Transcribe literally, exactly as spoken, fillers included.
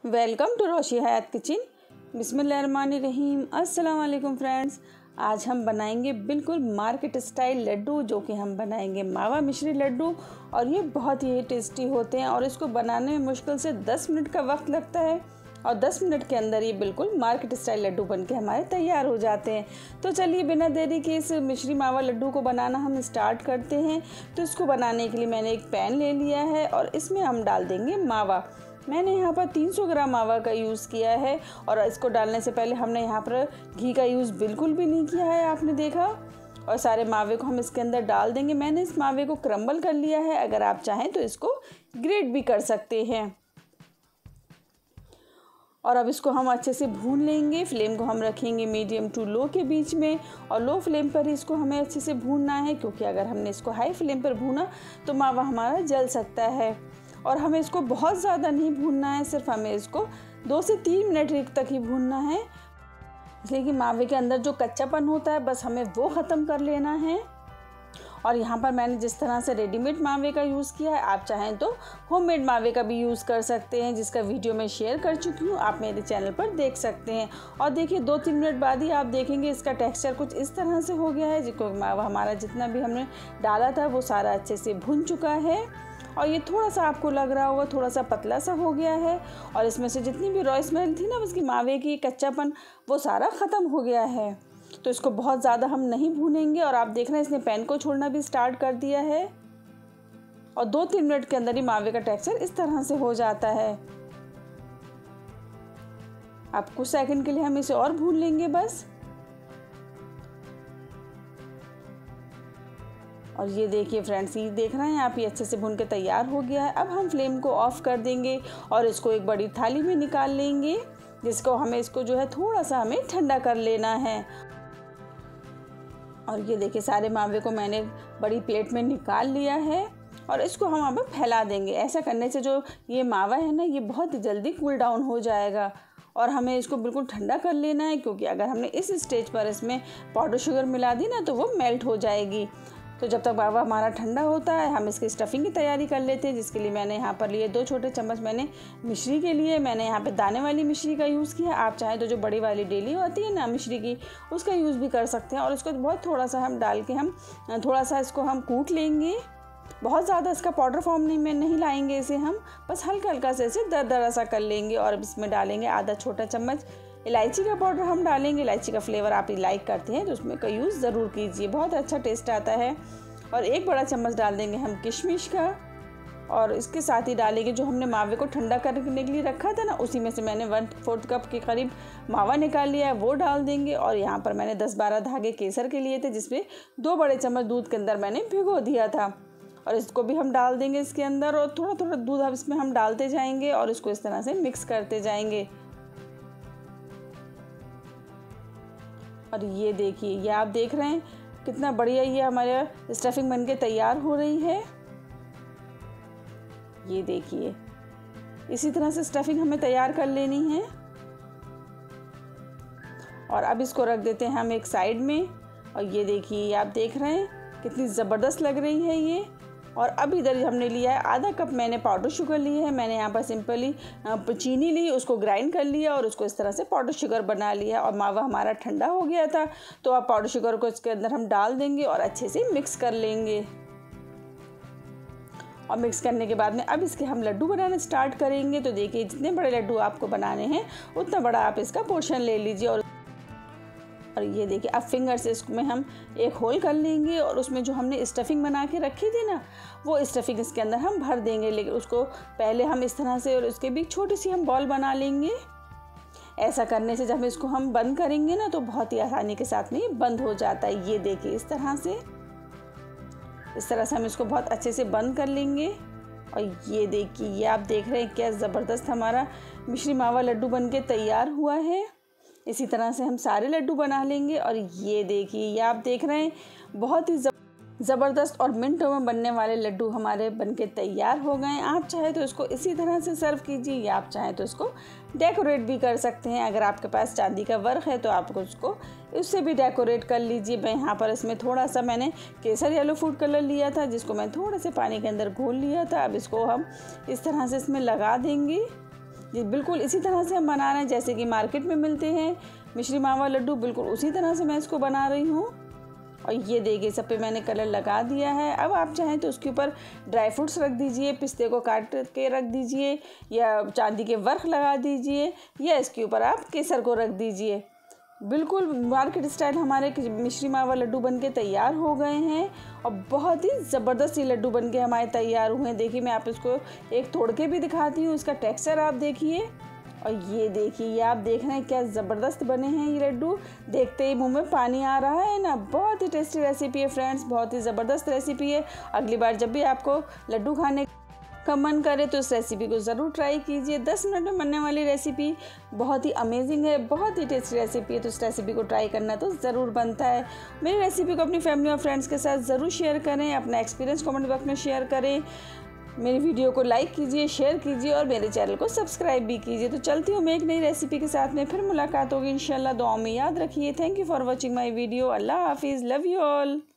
Welcome to Roshi Hayat kitchen. बिस्मिल्लाहिर्रहमानिर्रहीम। अस्सलाम वालेकुम फ्रेंड्स। आज हम बनाएंगे बिल्कुल मार्केट स्टाइल लड्डू, जो कि हम बनाएंगे मावा मिश्री लड्डू। और ये बहुत ही टेस्टी होते हैं और इसको बनाने में मुश्किल से दस मिनट का वक्त लगता है और दस मिनट के अंदर ये बिल्कुल मार्केट स्टाइल लड्डू बनके हमारे तैयार हो जाते हैं। तो चलिए बिना देरी के इस मिश्री मावा लड्डू को बनाना हम स्टार्ट करते हैं। तो इसको बनाने के लिए मैंने एक पैन ले लिया है और इसमें हम डाल देंगे मावा। मैंने यहाँ पर तीन सौ ग्राम मावा का यूज़ किया है और इसको डालने से पहले हमने यहाँ पर घी का यूज़ बिल्कुल भी नहीं किया है, आपने देखा। और सारे मावे को हम इसके अंदर डाल देंगे। मैंने इस मावे को क्रम्बल कर लिया है, अगर आप चाहें तो इसको ग्रेट भी कर सकते हैं। और अब इसको हम अच्छे से भून लेंगे। फ्लेम को हम रखेंगे मीडियम टू लो के बीच में और लो फ्लेम पर ही इसको हमें अच्छे से भूनना है, क्योंकि अगर हमने इसको हाई फ्लेम पर भूना तो मावा हमारा जल सकता है। और हमें इसको बहुत ज़्यादा नहीं भूनना है, सिर्फ हमें इसको दो से तीन मिनट तक ही भूनना है, इसलिए कि मावे के अंदर जो कच्चापन होता है बस हमें वो ख़त्म कर लेना है। और यहाँ पर मैंने जिस तरह से रेडीमेड मावे का यूज़ किया है, आप चाहें तो होममेड मावे का भी यूज़ कर सकते हैं, जिसका वीडियो मैं शेयर कर चुकी हूँ, आप मेरे चैनल पर देख सकते हैं। और देखिए दो तीन मिनट बाद ही आप देखेंगे इसका टेक्सचर कुछ इस तरह से हो गया है, जिसको मावा हमारा जितना भी हमने डाला था वो सारा अच्छे से भुन चुका है। और ये थोड़ा सा आपको लग रहा होगा थोड़ा सा पतला सा हो गया है और इसमें से जितनी भी रॉ स्मेल थी ना उसकी मावे की कच्चापन, वो सारा ख़त्म हो गया है। तो इसको बहुत ज़्यादा हम नहीं भूनेंगे। और आप देख रहे हैं इसने पैन को छोड़ना भी स्टार्ट कर दिया है और दो तीन मिनट के अंदर ही मावे का टेक्सचर इस तरह से हो जाता है। अब कुछ सेकंड के लिए हम इसे और भून लेंगे बस। और ये देखिए फ्रेंड्स, ये देख रहे हैं आप, ये अच्छे से भून के तैयार हो गया है। अब हम फ्लेम को ऑफ कर देंगे और इसको एक बड़ी थाली में निकाल लेंगे, जिसको हमें इसको जो है थोड़ा सा हमें ठंडा कर लेना है। और ये देखिए सारे मावे को मैंने बड़ी प्लेट में निकाल लिया है और इसको हम अब फैला देंगे। ऐसा करने से जो ये मावा है ना, ये बहुत जल्दी कूल डाउन हो जाएगा और हमें इसको बिल्कुल ठंडा कर लेना है, क्योंकि अगर हमने इस स्टेज पर इसमें पाउडर शुगर मिला दी ना तो वो मेल्ट हो जाएगी। तो जब तक मावा हमारा ठंडा होता है हम इसकी स्टफिंग की तैयारी कर लेते हैं, जिसके लिए मैंने यहाँ पर लिए दो छोटे चम्मच मैंने मिश्री के लिए मैंने यहाँ पे दाने वाली मिश्री का यूज़ किया। आप चाहें तो जो बड़ी वाली डेली होती है ना मिश्री की, उसका यूज़ भी कर सकते हैं। और इसको बहुत थोड़ा सा हम डाल के हम थोड़ा सा इसको हम कूट लेंगे। बहुत ज़्यादा इसका पाउडर फॉर्म नहीं में नहीं लाएंगे इसे हम, बस हल्का हल्का से इसे दर दरा सा कर लेंगे। और इसमें डालेंगे आधा छोटा चम्मच इलायची का पाउडर हम डालेंगे। इलायची का फ्लेवर आप लाइक करते हैं तो उसमें का यूज़ ज़रूर कीजिए, बहुत अच्छा टेस्ट आता है। और एक बड़ा चम्मच डाल देंगे हम किशमिश का। और इसके साथ ही डालेंगे जो हमने मावे को ठंडा करने के लिए रखा था ना, उसी में से मैंने वन फोर्थ कप के करीब मावा निकाल लिया है, वो डाल देंगे। और यहाँ पर मैंने दस बारह धागे केसर के लिए थे, जिसमें दो बड़े चम्मच दूध के अंदर मैंने भिगो दिया था। और इसको भी हम डाल देंगे इसके अंदर और थोड़ा थोड़ा दूध अब इसमें हम डालते जाएंगे और इसको इस तरह से मिक्स करते जाएंगे। और ये देखिए, ये आप देख रहे हैं कितना बढ़िया ये हमारे स्टफिंग बनके तैयार हो रही है। ये देखिए इसी तरह से स्टफिंग हमें तैयार कर लेनी है। और अब इसको रख देते हैं हम एक साइड में। और ये देखिए, आप देख रहे हैं कितनी ज़बरदस्त लग रही है ये। और अब इधर हमने लिया है आधा कप मैंने पाउडर शुगर ली है। मैंने यहाँ पर सिंपली चीनी ली, उसको ग्राइंड कर लिया और उसको इस तरह से पाउडर शुगर बना लिया। और मावा हमारा ठंडा हो गया था, तो अब पाउडर शुगर को इसके अंदर हम डाल देंगे और अच्छे से मिक्स कर लेंगे। और मिक्स करने के बाद में अब इसके हम लड्डू बनाना स्टार्ट करेंगे। तो देखिए जितने बड़े लड्डू आपको बनाने हैं उतना बड़ा आप इसका पोर्शन ले लीजिए। और और ये देखिए अब फिंगर से इसमें हम एक होल कर लेंगे और उसमें जो हमने स्टफिंग बना के रखी थी ना, वो स्टफिंग इसके अंदर हम भर देंगे। लेकिन उसको पहले हम इस तरह से और उसके भी छोटी सी हम बॉल बना लेंगे। ऐसा करने से जब इसको हम बंद करेंगे ना तो बहुत ही आसानी के साथ में ये बंद हो जाता है। ये देखिए इस तरह से इस तरह से हम इसको बहुत अच्छे से बंद कर लेंगे। और ये देखिए, ये आप देख रहे हैं क्या ज़बरदस्त हमारा मिश्री मावा लड्डू बन के तैयार हुआ है। इसी तरह से हम सारे लड्डू बना लेंगे। और ये देखिए, ये आप देख रहे हैं बहुत ही ज़बरदस्त और मिनटों में बनने वाले लड्डू हमारे बनके तैयार हो गए हैं। आप चाहे तो इसको इसी तरह से सर्व कीजिए या आप चाहें तो इसको डेकोरेट भी कर सकते हैं। अगर आपके पास चांदी का वर्क है तो आप उसको उससे भी डेकोरेट कर लीजिए। मैं यहाँ पर इसमें थोड़ा सा मैंने केसर येलो फूड कलर लिया था, जिसको मैं थोड़े से पानी के अंदर घोल लिया था। अब इसको हम इस तरह से इसमें लगा देंगे, जी बिल्कुल इसी तरह से हम बना रहे हैं जैसे कि मार्केट में मिलते हैं मिश्री मावा लड्डू, बिल्कुल उसी तरह से मैं इसको बना रही हूँ। और ये देखिए सब पे मैंने कलर लगा दिया है। अब आप चाहें तो उसके ऊपर ड्राई फ्रूट्स रख दीजिए, पिस्ते को काट के रख दीजिए, या चांदी के वर्क लगा दीजिए, या इसके ऊपर आप केसर को रख दीजिए। बिल्कुल मार्केट स्टाइल हमारे मिश्री मावा लड्डू बनके तैयार हो गए हैं और बहुत ही ज़बरदस्त ये लड्डू बनके हमारे तैयार हुए हैं। देखिए मैं आप इसको एक तोड़ के भी दिखाती हूँ, इसका टेक्सचर आप देखिए। और ये देखिए, ये आप देख रहे हैं क्या ज़बरदस्त बने हैं ये लड्डू, देखते ही मुंह में पानी आ रहा है ना। बहुत ही टेस्टी रेसिपी है फ्रेंड्स, बहुत ही ज़बरदस्त रेसिपी है। अगली बार जब भी आपको लड्डू खाने का मन करे तो इस रेसिपी को ज़रूर ट्राई कीजिए। दस मिनट में बनने वाली रेसिपी बहुत ही अमेजिंग है, बहुत ही टेस्टी रेसिपी है। तो इस रेसिपी को ट्राई करना तो ज़रूर बनता है। मेरी रेसिपी को अपनी फैमिली और फ्रेंड्स के साथ ज़रूर शेयर करें, अपना एक्सपीरियंस कमेंट बॉक्स में शेयर करें। मेरी वीडियो को लाइक कीजिए, शेयर कीजिए और मेरे चैनल को सब्सक्राइब भी कीजिए। तो चलती हूँ मैं एक नई रेसिपी के साथ में, फिर मुलाकात होगी इंशाल्लाह। दुआ में याद रखिए। Thank you for watching my video. अल्लाह हाफिज़, लव यू ऑल।